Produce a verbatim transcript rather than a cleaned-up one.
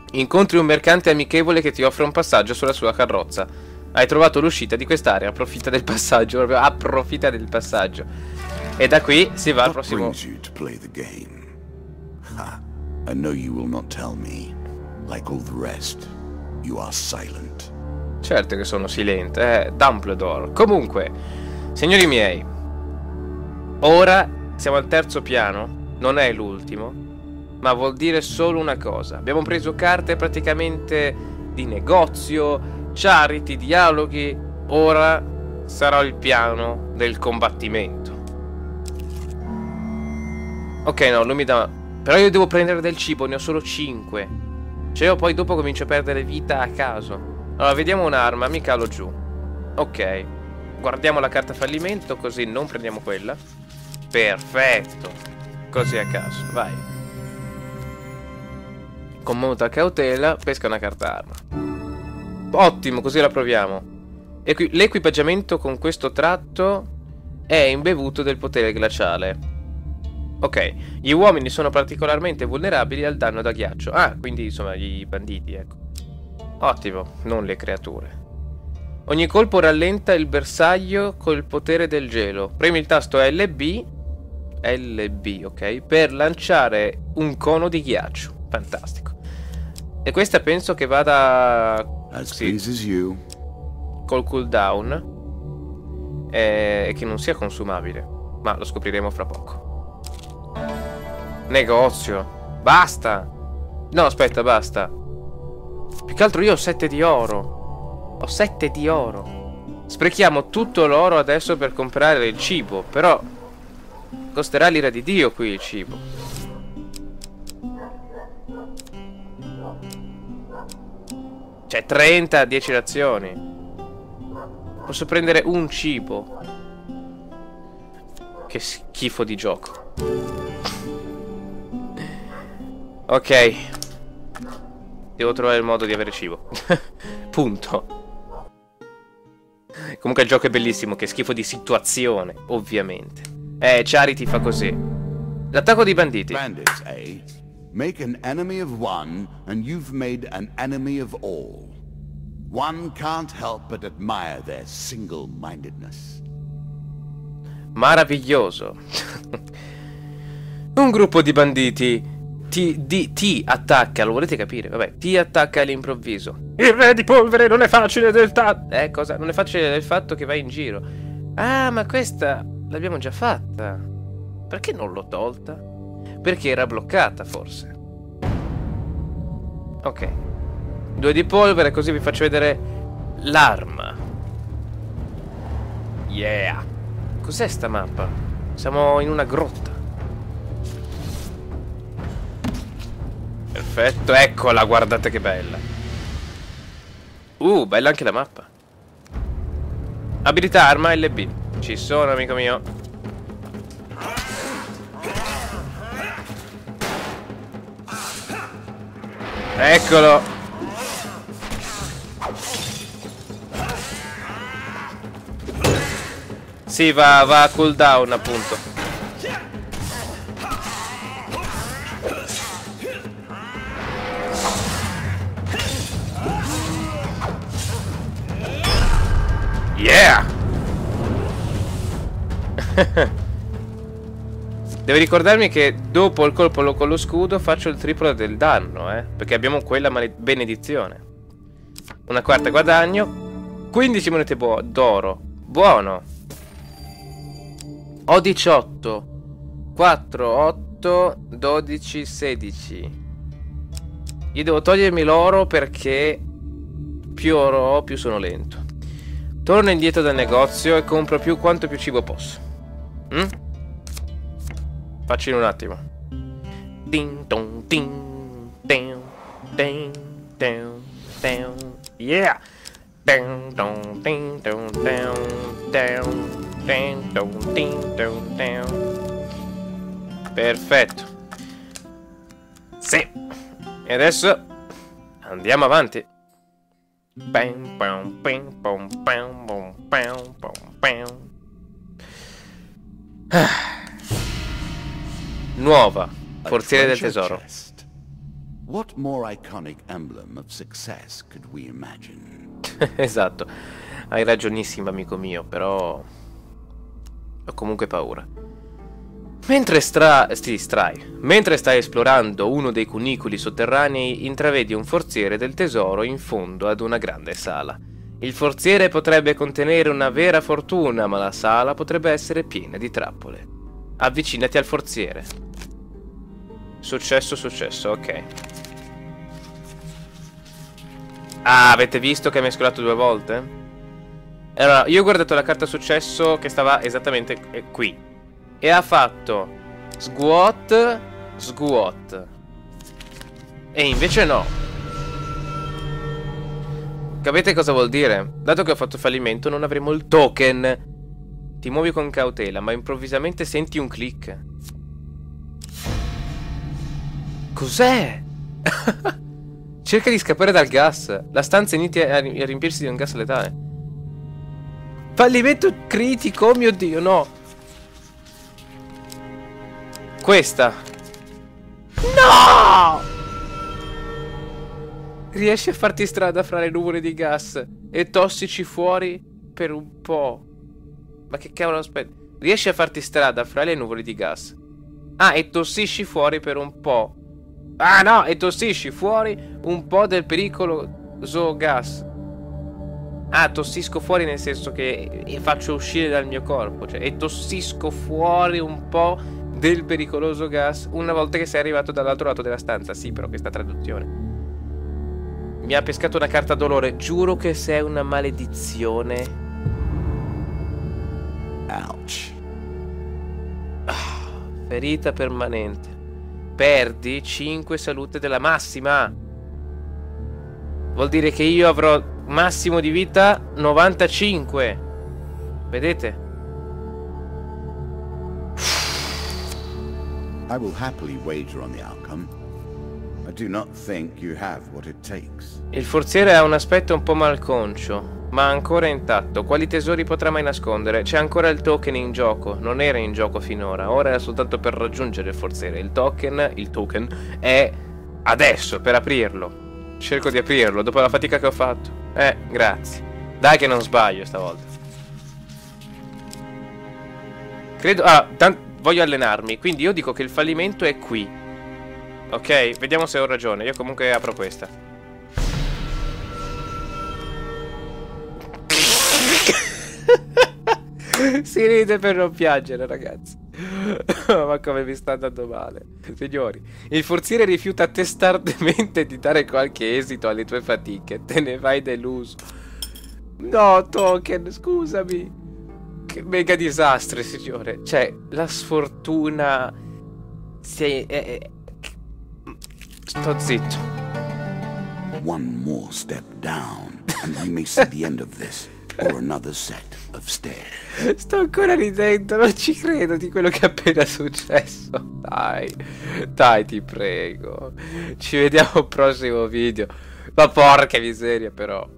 Incontri un mercante amichevole che ti offre un passaggio sulla sua carrozza. Hai trovato l'uscita di quest'area, approfitta del passaggio, proprio approfitta del passaggio. E da qui si va al prossimo. I know you will not tell me. Like all the rest, you are silent. Certo che sono silente, eh, Dumbledore. Comunque, signori miei, ora siamo al terzo piano, non è l'ultimo, ma vuol dire solo una cosa. Abbiamo preso carte praticamente di negozio, charity, dialoghi, ora sarà il piano del combattimento. Ok, no, lui mi dà... Però io devo prendere del cibo, ne ho solo cinque. Cioè io poi dopo comincio a perdere vita a caso. Allora, vediamo un'arma, mi calo giù. Ok. Guardiamo la carta fallimento, così non prendiamo quella. Perfetto. Così a caso, vai. Con molta cautela, pesca una carta arma. Ottimo, così la proviamo. L'equipaggiamento con questo tratto è imbevuto del potere glaciale. Ok, gli uomini sono particolarmente vulnerabili al danno da ghiaccio. Ah, quindi insomma i banditi, ecco. Ottimo, non le creature. Ogni colpo rallenta il bersaglio col potere del gelo. Premi il tasto L B L B, ok, per lanciare un cono di ghiaccio. Fantastico. E questa penso che vada sì, col cooldown e che non sia consumabile, ma lo scopriremo fra poco. Negozio. Basta. No, aspetta, basta. Più che altro io ho sette di oro. Ho sette di oro. Sprechiamo tutto l'oro adesso per comprare il cibo. Però costerà l'ira di Dio qui il cibo. Cioè trenta, dieci razioni. Posso prendere un cibo. Che schifo di gioco. Ok. Devo trovare il modo di avere cibo. Punto. Comunque il gioco è bellissimo. Che schifo di situazione, ovviamente. Eh, Charity fa così. L'attacco dei banditi. Bandits, eh? Make an enemy of one and you've made an enemy of all. One can't help but admire their single-mindedness. Meraviglioso. Un gruppo di banditi ti, di, ti attacca, lo volete capire? Vabbè, ti attacca all'improvviso. Il re di polvere non è facile del fatto. Eh, cosa? Non è facile del fatto che vai in giro. Ah, ma questa l'abbiamo già fatta. Perché non l'ho tolta? Perché era bloccata, forse. Ok. Due di polvere, così vi faccio vedere l'arma. Yeah. Cos'è sta mappa? Siamo in una grotta. Perfetto, eccola, guardate che bella. Uh, bella anche la mappa. Abilità arma L B. Ci sono, amico mio. Eccolo. Sì, va, va a cooldown, appunto. Yeah! Devo ricordarmi che dopo il colpo con lo scudo faccio il triplo del danno, eh? Perché abbiamo quella benedizione. Una quarta guadagno. quindici monete d'oro. Buono. Ho diciotto. quattro, otto, dodici, sedici. Io devo togliermi l'oro perché più oro ho, più sono lento. Torno indietro dal negozio e compro più quanto più cibo posso. Mm? Faccio in un attimo. Ding dong ding ding ding ding ding. Yeah. Ding dong ding dong ding ding ding dong ding dong ding. Perfetto. Sì. E adesso andiamo avanti. Bam, bam, bam, bam, bam, bam, bam, bam. Ah. Nuova, forziere del tesoro. What more iconic emblem of success could we imagine? Esatto, hai ragionissimo amico mio, però ho comunque paura. Mentre stra... Sì, strai. Mentre stai esplorando uno dei cunicoli sotterranei, intravedi un forziere del tesoro in fondo ad una grande sala. Il forziere potrebbe contenere una vera fortuna, ma la sala potrebbe essere piena di trappole. Avvicinati al forziere. Successo, successo, ok. Ah, avete visto che ha mescolato due volte? Allora, io ho guardato la carta successo che stava esattamente qui. E ha fatto squat, squat. E invece no. Capite cosa vuol dire? Dato che ho fatto fallimento non avremo il token. Ti muovi con cautela, ma improvvisamente senti un click. Cos'è? Cerca di scappare dal gas. La stanza inizia a riempirsi di un gas letale. Fallimento critico, oh mio Dio, no. Questa. No! Riesci a farti strada fra le nuvole di gas e tossici fuori per un po'. Ma che cavolo, aspetta. Riesci a farti strada fra le nuvole di gas. Ah, e tossisci fuori per un po'. Ah no, e tossisci fuori un po' del pericoloso gas. Ah, tossisco fuori nel senso che faccio uscire dal mio corpo. Cioè, e tossisco fuori un po' del pericoloso gas una volta che sei arrivato dall'altro lato della stanza. Sì, però questa traduzione mi ha pescato una carta dolore. Giuro che sei una maledizione. Ouch. Ah, ferita permanente. Perdi cinque salute della massima. Vuol dire che io avrò massimo di vita novantacinque. Vedete? I will happily wager on the outcome. I do not think you have what it takes. Il forziere ha un aspetto un po' malconcio, ma ancora intatto. Quali tesori potrà mai nascondere? C'è ancora il token in gioco. Non era in gioco finora. Ora era soltanto per raggiungere il forziere. Il token, il token è adesso per aprirlo. Cerco di aprirlo dopo la fatica che ho fatto. Eh, grazie. Dai che non sbaglio stavolta. Credo... Ah, tanto... Voglio allenarmi, quindi io dico che il fallimento è qui. Ok, vediamo se ho ragione. Io comunque apro questa. Si ride per non piangere, ragazzi. Ma come mi sta andando male. Signori, il forziere rifiuta testardemente di dare qualche esito alle tue fatiche. Te ne vai deluso. No, token, scusami. Che mega disastro, signore. Cioè, la sfortuna. Sei. Eh, eh, sto zitto. One more step down and we may see the end of this, or another set of stairs. Sto ancora ridendo, non ci credo di quello che è appena successo. Dai, dai, ti prego. Ci vediamo al prossimo video. Ma porca miseria, però.